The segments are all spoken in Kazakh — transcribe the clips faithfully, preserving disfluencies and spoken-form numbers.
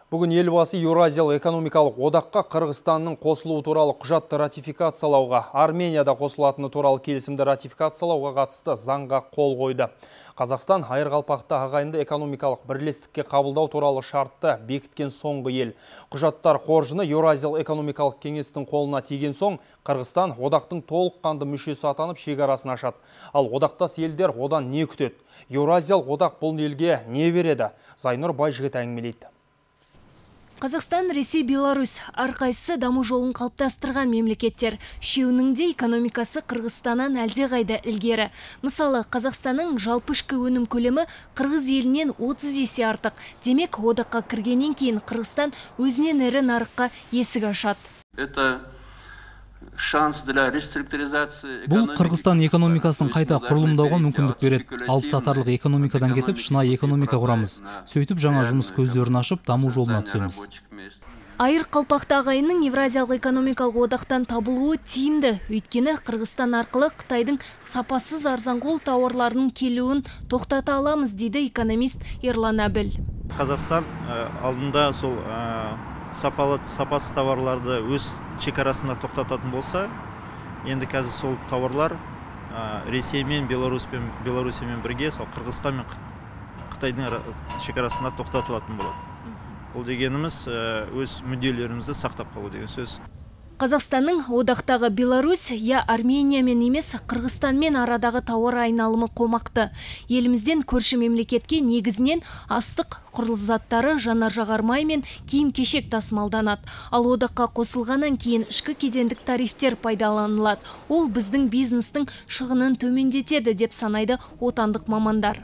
Бүгін елбасы Еуразиялық экономикалық одаққа Қырғызстанның қосылуы туралы құжатты ратификациялауға, Арменияда қосылатыны туралы келісімді ратификациялауға қатысты заңға қол қойды. Қазақстан айырқалпақты ағайынды экономикалық бірлестікке қабылдау туралы шартты бекіткен соңғы ел. Құжаттар қоржыны Еуразиялық экономикалық кеңестің қолына тиген соң, Қырғызстан одақтың толыққанды мүшесі атанып шекарасын ашады. Ал одақтас елдер одан не күтеді? Еуразиялық одақ бұл елге не береді? Зайнұр Байжігіт әңгімелейді. Қазақстан, Ресей, Беларусь әрқайсысы даму жолын қалыптастырған мемлекеттер. Шеуінің де экономикасы Қырғызстаннан әлдеқайда ілгері. Мысалы, Қазақстанның жалпы ішкі өнім көлемі Қырғыз елінен отыз есе артық. Демек, одаққа кіргеннен кейін Қырғызстан өзінен ірі нарыққа есік ашады. Это шанс для реструктуризации. Бұл Қырғызстан экономикасын қайта құрылымдауға мүмкіндік береді. Алып сатарлық экономикадан кетіп, шынайы экономика құрамыз. Сөйтіп жаңа жұмыс көздерін ашып, даму жолына түсеміз. Айырқалпақты ағайынның Евразиялық экономикалық одақтан табылуы тиімді. Өйткені Қырғызстан арқылы Қытайдың сапасыз арзанқол тауарларының келуін тоқтата аламыз, дейді экономист Ерлан Әбіл. Қазақстан алдында сол сапалы сапасыз товарларды өз шекарасында тоқтататын болса, енді қазір сол товарлар Ресеймен, Беларусьпен, Беларусьмен бірге сол Қырғызстан мен Қытайдың шекарасында тоқтатылатын болады. Бұл дегеніміз өз мүдделерімізді сақтап қалу деген сөз. Қазақстанның одақтағы Беларусь, я Армениямен емес, Қырғызстанмен арадағы тауар айналымы қомақты. Елімізден көрші мемлекетке негізінен астық, құрылыс заттары, жанар-жағармай мен киім-кешек тасымалданады. Ал одаққа қосылғаннан кейін ішкі кедендік тарифтер пайдаланылады. Ол біздің бизнестің шығынын төмендетеді деп санайды отандық мамандар.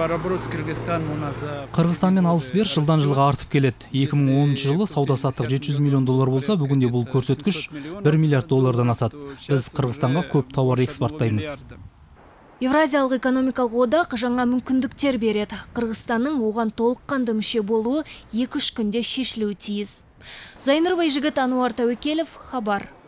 Қырғызстанмен алыс-беріс жылдан жылға артып келеді. екі мың оныншы жылы сауда-саттық жеті жүз миллион доллар болса, бүгінде бұл көрсеткіш бір миллиард доллардан асады. Біз Қырғызстанға көп тауар экспорттаймыз. Евразиялық экономикалық одақ жаңа мүмкіндіктер береді. Қырғызстанның оған толыққанды мүше болуы екі-үш күнде шешілуі тиіс. Зайнұр Байжігіт, Ануар Тәуекелов, хабар.